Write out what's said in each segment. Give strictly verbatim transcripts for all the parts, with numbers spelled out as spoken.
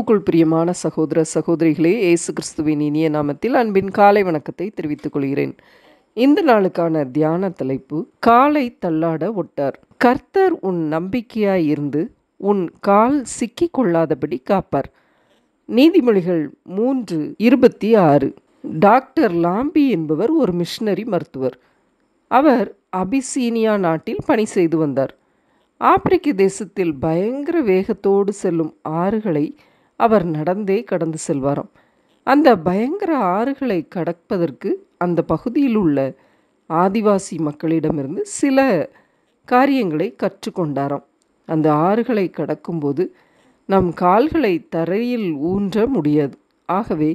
கிறிஸ்துவுக்குள் பிரியமான சகோதர சகோதரிகளே, இயேசு கிறிஸ்துவின் இனிய நாமத்தில் அன்பின் காலை வணக்கத்தை தெரிவித்துக் கொள்கிறேன். இந்த நாளுக்கான தியான தலைப்பு, காலை தள்ளாட ஒட்டார். கர்த்தர் உன் நம்பிக்கையாய் இருந்து உன் கால் சிக்கிக் கொள்ளாதபடி காப்பார். நீதிமொழிகள் மூன்று இருபத்தி ஆறு. டாக்டர் லாம்பி என்பவர் ஒரு மிஷனரி மருத்துவர். அவர் அபிசீனியா நாட்டில் பணி செய்து வந்தார். ஆப்பிரிக்க தேசத்தில் பயங்கர வேகத்தோடு செல்லும் ஆறுகளை அவர் நடந்தே கடந்து செல்வாராம். அந்த பயங்கர ஆறுகளை கடப்பதற்கு அந்த பகுதியில் உள்ள ஆதிவாசி மக்களிடமிருந்து சில காரியங்களை கற்றுக்கொண்டாராம். அந்த ஆறுகளை கடக்கும்போது நம் கால்களை தரையில் ஊன்ற முடியாது. ஆகவே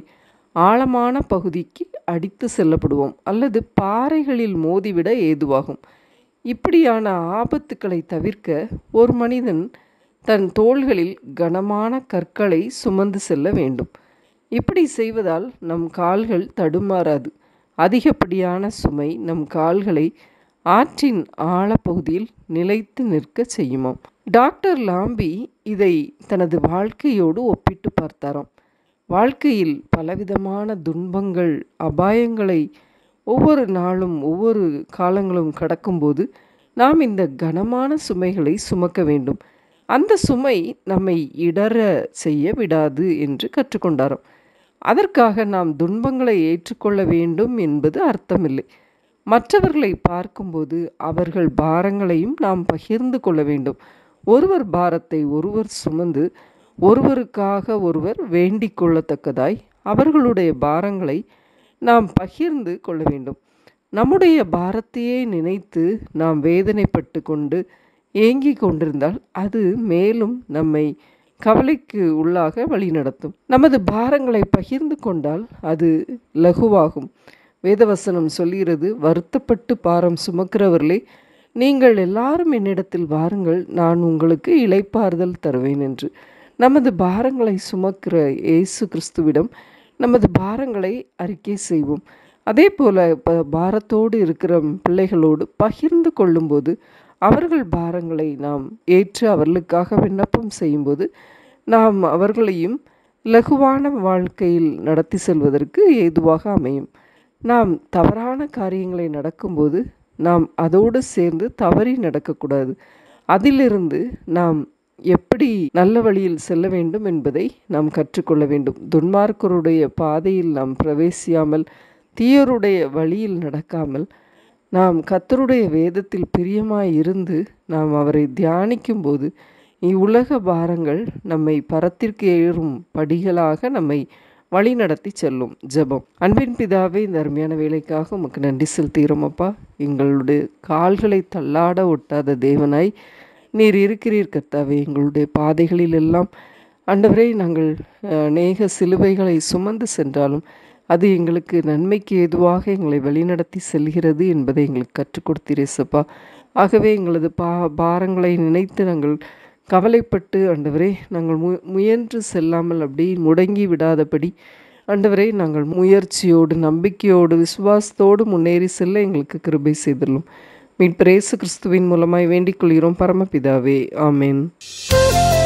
ஆழமான பகுதிக்கு அடித்து செல்லப்படுவோம் அல்லது பாறைகளில் மோதிவிட ஏதுவாகும். இப்படியான ஆபத்துக்களை தவிர்க்க ஒரு மனிதன் தன் தோள்களில் கனமான கற்களை சுமந்து செல்ல வேண்டும். இப்படி செய்வதால் நம் கால்கள் தடுமாறாது. அதிகப்படியான சுமை நம் கால்களை ஆற்றின் ஆழப்பகுதியில் நிலைத்து நிற்க செய்யுமாம். டாக்டர் லாம்பி இதை தனது வாழ்க்கையோடு ஒப்பிட்டு பார்த்தாராம். வாழ்க்கையில் பலவிதமான துன்பங்கள், அபாயங்களை ஒவ்வொரு நாளும் ஒவ்வொரு காலங்களும் கடக்கும்போது நாம் இந்த கனமான சுமைகளை சுமக்க வேண்டும். அந்த சுமை நம்மை இடற செய்ய விடாது என்று கற்றுக்கொண்டாராம். அதற்காக நாம் துன்பங்களை ஏற்றுக்கொள்ள வேண்டும் என்பது அர்த்தமில்லை. மற்றவர்களை பார்க்கும்போது அவர்கள் பாரங்களையும் நாம் பகிர்ந்து கொள்ள வேண்டும். ஒருவர் பாரத்தை ஒருவர் சுமந்து ஒருவருக்காக ஒருவர் வேண்டிக் கொள்ளத்தக்கதாய் அவர்களுடைய பாரங்களை நாம் பகிர்ந்து கொள்ள வேண்டும். நம்முடைய பாரத்தையே நினைத்து நாம் வேதனைப்பட்டு கொண்டு ஏங்கி கொண்டிருந்தால் அது மேலும் நம்மை கவலைக்கு உள்ளாக வழிநடத்தும். நமது பாரங்களை பகிர்ந்து கொண்டால் அது லகுவாகும். வேதவசனம் சொல்கிறது, வருத்தப்பட்டு பாரம் சுமக்கிறவர்களே, நீங்கள் எல்லாரும் என்னிடத்தில் வாருங்கள், நான் உங்களுக்கு இளைப்பாறுதல் தருவேன் என்று. நமது பாரங்களை சுமக்கிற இயேசு கிறிஸ்துவிடம் நமது பாரங்களை அறிக்கை செய்வோம். அதே போல் இப்போ பாரத்தோடு இருக்கிற பிள்ளைகளோடு பகிர்ந்து கொள்ளும்போது அவர்கள் பாரங்களை நாம் ஏற்று அவர்களுக்காக விண்ணப்பம் செய்யும்போது நாம் அவர்களையும் லகுவான வாழ்க்கையில் நடத்தி செல்வதற்கு ஏதுவாக அமையும். நாம் தவறான காரியங்களை நடக்கும்போது நாம் அதோடு சேர்ந்து தவறி நடக்கக்கூடாது. அதிலிருந்து நாம் எப்படி நல்ல வழியில் செல்ல வேண்டும் என்பதை நாம் கற்றுக்கொள்ள வேண்டும். துன்மார்க்கருடைய பாதையில் நாம் பிரவேசியாமல், தீயருடைய வழியில் நடக்காமல், நாம் கர்த்தருடைய வேதத்தில் பிரியமாய் இருந்து நாம் அவரை தியானிக்கும் போது இவ்வுலக பாரங்கள் நம்மை பரத்திற்கு ஏறும் படிகளாக நம்மை வழி நடத்தி செல்லும். ஜெபம். அன்பின் பிதாவே, இந்த அருமையான வேலைக்காக உமக்கு நன்றி செலுத்துகிறோம் அப்பா. எங்களுடைய கால்களை தள்ளாட ஒட்டாத தேவனாய் நீர் இருக்கிறீர் கர்த்தாவே. எங்களுடைய பாதைகளில் எல்லாம் ஆண்டவரே, நாங்கள் அநேக சிலுவைகளை சுமந்து சென்றாலும் அது எங்களுக்கு நன்மைக்கு ஏதுவாக எங்களை வழிநடத்தி செல்கிறது என்பதை எங்களுக்கு கற்றுக் கொடுத்தீரேசப்பா. ஆகவே எங்களது பா பாரங்களை நினைத்து நாங்கள் கவலைப்பட்டு ஆண்டவரே நாங்கள் மு முயன்று செல்லாமல் அப்படி முடங்கி விடாதபடி ஆண்டவரே நாங்கள் முயற்சியோடு நம்பிக்கையோடு விசுவாசத்தோடு முன்னேறி செல்ல எங்களுக்கு கிருபை செய்தலும். மீட்பர் இயேசு கிறிஸ்துவின் மூலமாய் வேண்டிக் கொள்கிறோம் பரமபிதாவே. ஆமேன்.